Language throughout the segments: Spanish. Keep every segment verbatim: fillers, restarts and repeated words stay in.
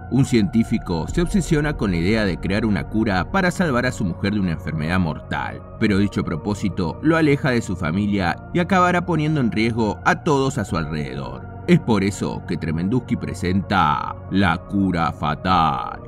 Un científico se obsesiona con la idea de crear una cura para salvar a su mujer de una enfermedad mortal, pero dicho propósito lo aleja de su familia y acabará poniendo en riesgo a todos a su alrededor. Es por eso que Tremendusky presenta La Cura Fatal.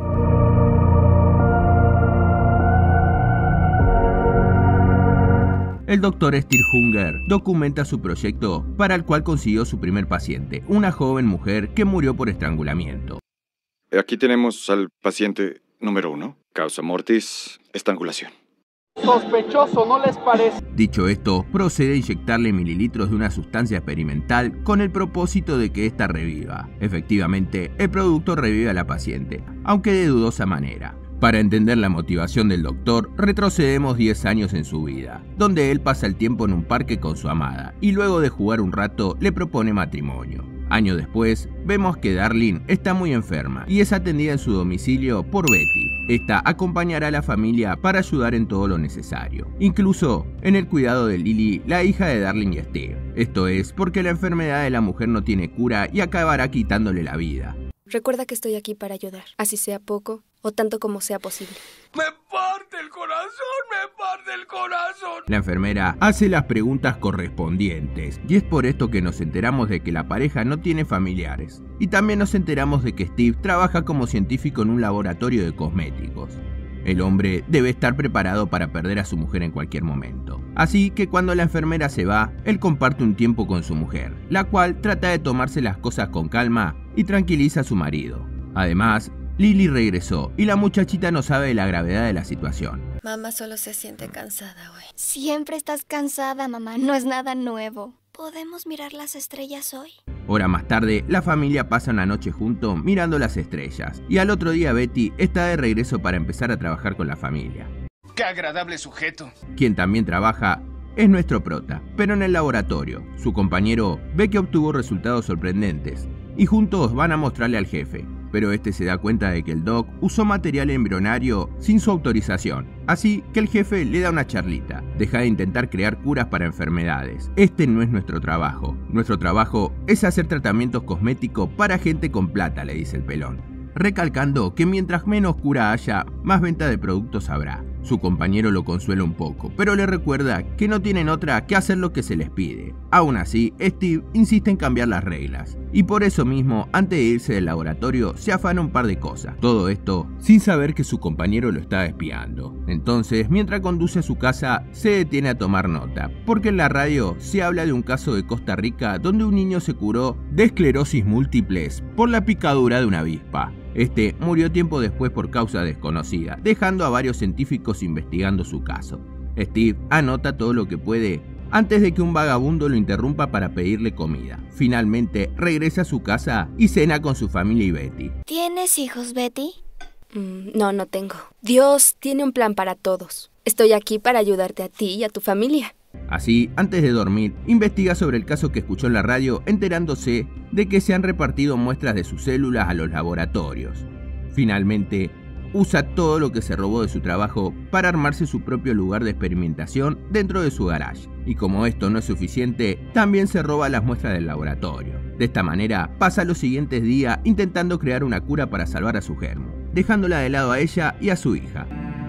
El doctor Steve Hunger documenta su proyecto para el cual consiguió su primer paciente, una joven mujer que murió por estrangulamiento. Aquí tenemos al paciente número uno. Causa mortis, estrangulación. Sospechoso, ¿no les parece? Dicho esto, procede a inyectarle mililitros de una sustancia experimental con el propósito de que ésta reviva. Efectivamente, el producto revive a la paciente, aunque de dudosa manera. Para entender la motivación del doctor, retrocedemos diez años en su vida, donde él pasa el tiempo en un parque con su amada, y luego de jugar un rato le propone matrimonio. Años después, vemos que Darlene está muy enferma y es atendida en su domicilio por Betty. Esta acompañará a la familia para ayudar en todo lo necesario, incluso en el cuidado de Lily, la hija de Darlene y Steve. Esto es porque la enfermedad de la mujer no tiene cura y acabará quitándole la vida. Recuerda que estoy aquí para ayudar, así sea poco o tanto como sea posible. ¡Me parte el corazón! ¡Me parte el corazón! La enfermera hace las preguntas correspondientes y es por esto que nos enteramos de que la pareja no tiene familiares. Y también nos enteramos de que Steve trabaja como científico en un laboratorio de cosméticos. El hombre debe estar preparado para perder a su mujer en cualquier momento. Así que cuando la enfermera se va, él comparte un tiempo con su mujer, la cual trata de tomarse las cosas con calma y tranquiliza a su marido. Además, Lily regresó y la muchachita no sabe de la gravedad de la situación. Mamá solo se siente cansada hoy. Siempre estás cansada, mamá. No es nada nuevo. ¿Podemos mirar las estrellas hoy? Hora más tarde, la familia pasa una noche junto mirando las estrellas. Y al otro día Betty está de regreso para empezar a trabajar con la familia. ¡Qué agradable sujeto! Quien también trabaja es nuestro prota, pero en el laboratorio. Su compañero ve que obtuvo resultados sorprendentes y juntos van a mostrarle al jefe. Pero este se da cuenta de que el Doc usó material embrionario sin su autorización, así que el jefe le da una charlita. Deja de intentar crear curas para enfermedades. Este no es nuestro trabajo. Nuestro trabajo es hacer tratamientos cosméticos para gente con plata, le dice el pelón, recalcando que mientras menos cura haya, más venta de productos habrá. Su compañero lo consuela un poco, pero le recuerda que no tienen otra que hacer lo que se les pide. Aún así, Steve insiste en cambiar las reglas, y por eso mismo, antes de irse del laboratorio, se afana un par de cosas. Todo esto sin saber que su compañero lo está espiando. Entonces, mientras conduce a su casa, se detiene a tomar nota, porque en la radio se habla de un caso de Costa Rica donde un niño se curó de esclerosis múltiples por la picadura de una avispa. Este murió tiempo después por causa desconocida, dejando a varios científicos investigando su caso. Steve anota todo lo que puede antes de que un vagabundo lo interrumpa para pedirle comida. Finalmente regresa a su casa y cena con su familia y Betty. ¿Tienes hijos, Betty? Mm, no, no tengo. Dios tiene un plan para todos. Estoy aquí para ayudarte a ti y a tu familia. Así, antes de dormir, investiga sobre el caso que escuchó en la radio, enterándose de que se han repartido muestras de sus células a los laboratorios. Finalmente, usa todo lo que se robó de su trabajo para armarse su propio lugar de experimentación dentro de su garage. Y como esto no es suficiente, también se roba las muestras del laboratorio. De esta manera, pasa los siguientes días intentando crear una cura para salvar a su germo, dejándola de lado a ella y a su hija.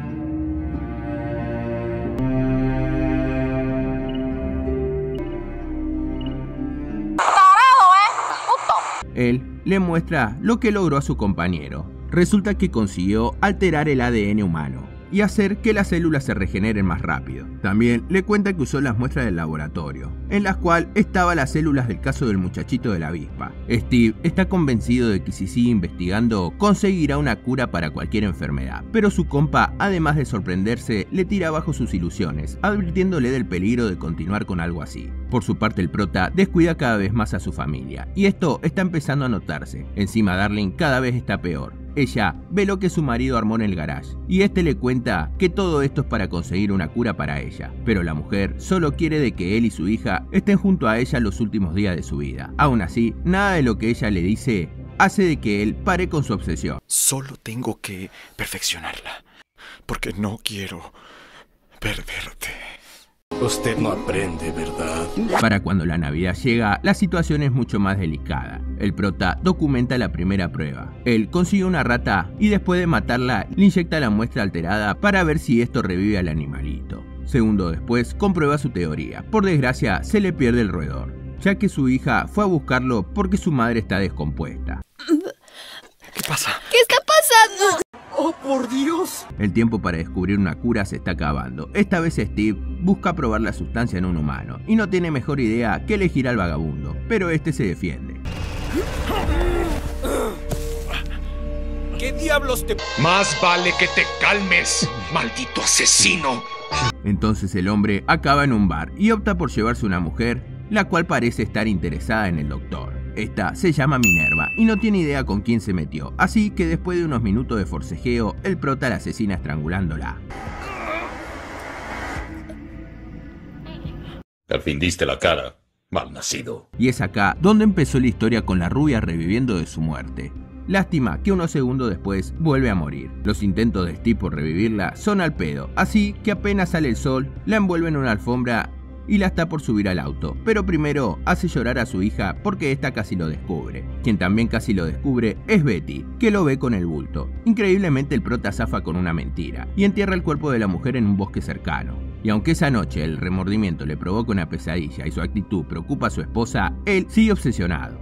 Él le muestra lo que logró a su compañero. Resulta que consiguió alterar el A D N humano y hacer que las células se regeneren más rápido. También le cuenta que usó las muestras del laboratorio, en las cuales estaban las células del caso del muchachito de la avispa. Steve está convencido de que si sigue investigando, conseguirá una cura para cualquier enfermedad. Pero su compa, además de sorprenderse, le tira abajo sus ilusiones, advirtiéndole del peligro de continuar con algo así. Por su parte, el prota descuida cada vez más a su familia, y esto está empezando a notarse. Encima, Darlene cada vez está peor. Ella ve lo que su marido armó en el garage, y este le cuenta que todo esto es para conseguir una cura para ella, pero la mujer solo quiere de que él y su hija estén junto a ella los últimos días de su vida. Aún así, nada de lo que ella le dice hace de que él pare con su obsesión. Solo tengo que perfeccionarla, porque no quiero perderte. Usted no aprende, ¿verdad? Para cuando la Navidad llega, la situación es mucho más delicada. El prota documenta la primera prueba. Él consigue una rata y después de matarla, le inyecta la muestra alterada para ver si esto revive al animalito. Segundo después, comprueba su teoría. Por desgracia, se le pierde el roedor, ya que su hija fue a buscarlo porque su madre está descompuesta. ¿Qué pasa? ¿Qué está pasando? ¡Oh, por Dios! El tiempo para descubrir una cura se está acabando. Esta vez Steve busca probar la sustancia en un humano y no tiene mejor idea que elegir al vagabundo, pero este se defiende. ¿Qué diablos te...? Más vale que te calmes, maldito asesino. Entonces el hombre acaba en un bar y opta por llevarse una mujer, la cual parece estar interesada en el doctor. Esta se llama Minerva y no tiene idea con quién se metió, así que después de unos minutos de forcejeo, el prota la asesina estrangulándola. Al fin diste la cara, malnacido. Y es acá donde empezó la historia con la rubia reviviendo de su muerte. Lástima que unos segundos después vuelve a morir. Los intentos de Steve por revivirla son al pedo, así que apenas sale el sol, la envuelve en una alfombra y la está por subir al auto, pero primero hace llorar a su hija porque esta casi lo descubre. Quien también casi lo descubre es Betty, que lo ve con el bulto. Increíblemente el prota zafa con una mentira y entierra el cuerpo de la mujer en un bosque cercano. Y aunque esa noche el remordimiento le provoca una pesadilla y su actitud preocupa a su esposa, él sigue obsesionado.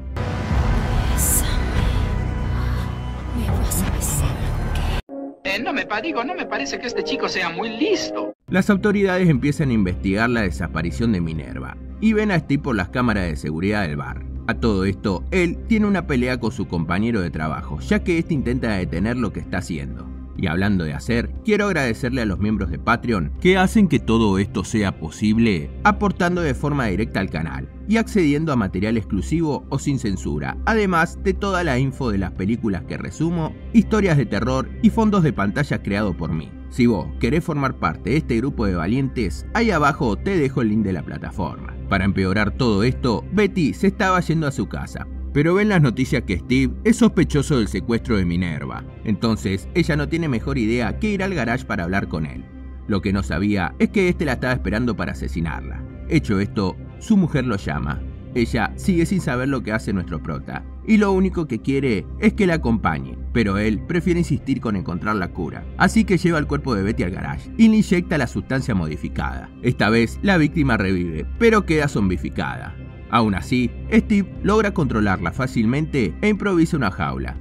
¿Me vas a besar? Eh, no me digo, no me parece que este chico sea muy listo. Las autoridades empiezan a investigar la desaparición de Minerva y ven a Steve por las cámaras de seguridad del bar. A todo esto, él tiene una pelea con su compañero de trabajo, ya que este intenta detener lo que está haciendo. Y hablando de hacer, quiero agradecerle a los miembros de Patreon que hacen que todo esto sea posible, aportando de forma directa al canal y accediendo a material exclusivo o sin censura, además de toda la info de las películas que resumo, historias de terror y fondos de pantalla creados por mí. Si vos querés formar parte de este grupo de valientes, ahí abajo te dejo el link de la plataforma. Para empeorar todo esto, Betty se estaba yendo a su casa, pero ven las noticias que Steve es sospechoso del secuestro de Minerva. Entonces, ella no tiene mejor idea que ir al garage para hablar con él. Lo que no sabía es que este la estaba esperando para asesinarla. Hecho esto, su mujer lo llama. Ella sigue sin saber lo que hace nuestro prota, y lo único que quiere es que la acompañe, pero él prefiere insistir con encontrar la cura. Así que lleva el cuerpo de Betty al garage y le inyecta la sustancia modificada. Esta vez, la víctima revive, pero queda zombificada. Aún así, Steve logra controlarla fácilmente e improvisa una jaula.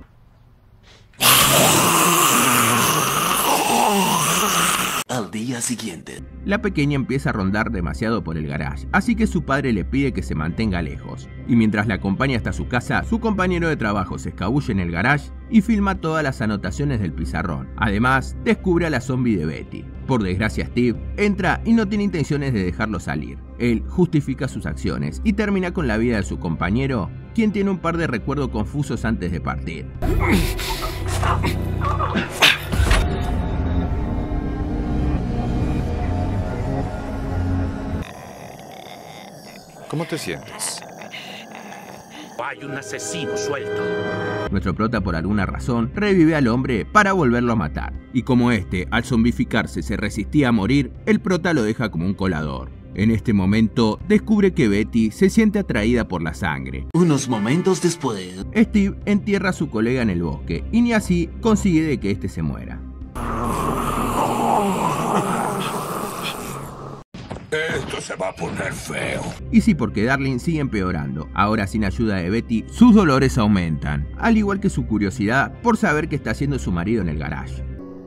Al día siguiente, La pequeña empieza a rondar demasiado por el garage, así que su padre le pide que se mantenga lejos. Y mientras la acompaña hasta su casa, su compañero de trabajo se escabulle en el garage y filma todas las anotaciones del pizarrón. Además, descubre a la zombie de Betty. Por desgracia, Steve entra y no tiene intenciones de dejarlo salir. Él justifica sus acciones y termina con la vida de su compañero, quien tiene un par de recuerdos confusos antes de partir. ¿Cómo te sientes? Hay un asesino suelto. Nuestro prota, por alguna razón, revive al hombre para volverlo a matar. Y como este, al zombificarse, se resistía a morir, el prota lo deja como un colador. En este momento, descubre que Betty se siente atraída por la sangre. unos momentos después... Steve entierra a su colega en el bosque, y ni así consigue de que este se muera. Esto se va a poner feo. Y sí, porque Darling sigue empeorando. Ahora, sin ayuda de Betty, sus dolores aumentan, al igual que su curiosidad por saber qué está haciendo su marido en el garage.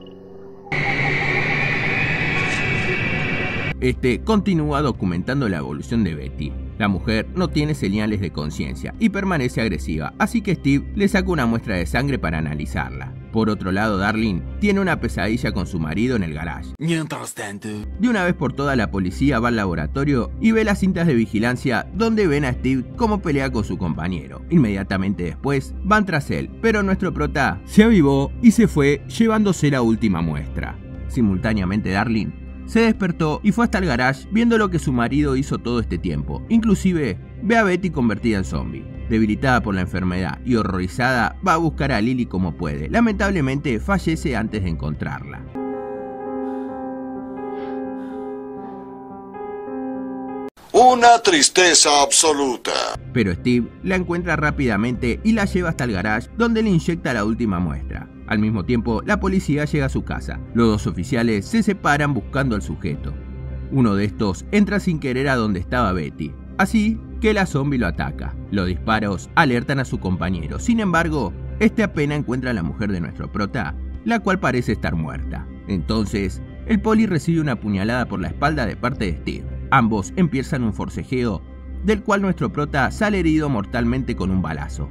Este continúa documentando la evolución de Betty. La mujer no tiene señales de conciencia y permanece agresiva, así que Steve le saca una muestra de sangre para analizarla. Por otro lado, Darling tiene una pesadilla con su marido en el garage. Mientras tanto... De una vez por todas, la policía va al laboratorio y ve las cintas de vigilancia donde ven a Steve cómo pelea con su compañero. Inmediatamente después van tras él, pero nuestro prota se avivó y se fue llevándose la última muestra. Simultáneamente, Darling se despertó y fue hasta el garage viendo lo que su marido hizo todo este tiempo. Inclusive ve a Betty convertida en zombie. Debilitada por la enfermedad y horrorizada, va a buscar a Lily como puede. Lamentablemente fallece antes de encontrarla. Una tristeza absoluta. Pero Steve la encuentra rápidamente y la lleva hasta el garage, donde le inyecta la última muestra. Al mismo tiempo, la policía llega a su casa. Los dos oficiales se separan buscando al sujeto. Uno de estos entra sin querer a donde estaba Betty, así que la zombie lo ataca. Los disparos alertan a su compañero. Sin embargo, este apenas encuentra a la mujer de nuestro prota, la cual parece estar muerta. Entonces, el poli recibe una puñalada por la espalda de parte de Steve. Ambos empiezan un forcejeo, del cual nuestro prota sale herido mortalmente con un balazo.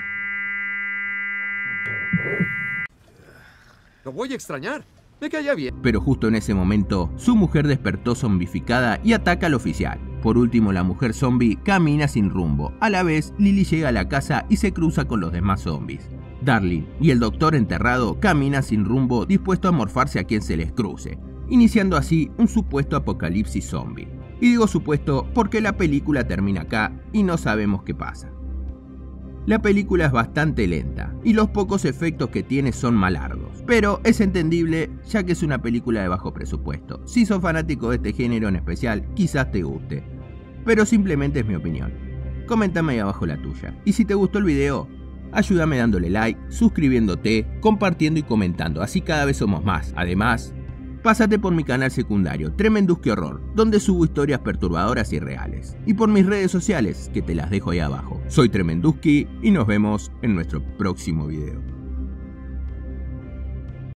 Lo voy a extrañar. Me caía bien. Pero justo en ese momento, su mujer despertó zombificada y ataca al oficial. Por último, la mujer zombie camina sin rumbo. A la vez, Lily llega a la casa y se cruza con los demás zombies. Darling y el doctor enterrado caminan sin rumbo, dispuesto a morfarse a quien se les cruce, iniciando así un supuesto apocalipsis zombie. Y digo supuesto porque la película termina acá y no sabemos qué pasa. La película es bastante lenta y los pocos efectos que tiene son malardos, pero es entendible ya que es una película de bajo presupuesto. Si sos fanático de este género en especial, quizás te guste, pero simplemente es mi opinión. Coméntame ahí abajo la tuya. Y si te gustó el video, ayúdame dándole like, suscribiéndote, compartiendo y comentando, así cada vez somos más. Además, pásate por mi canal secundario, Tremenduski Horror, donde subo historias perturbadoras y reales. Y por mis redes sociales, que te las dejo ahí abajo. Soy Tremenduski y nos vemos en nuestro próximo video.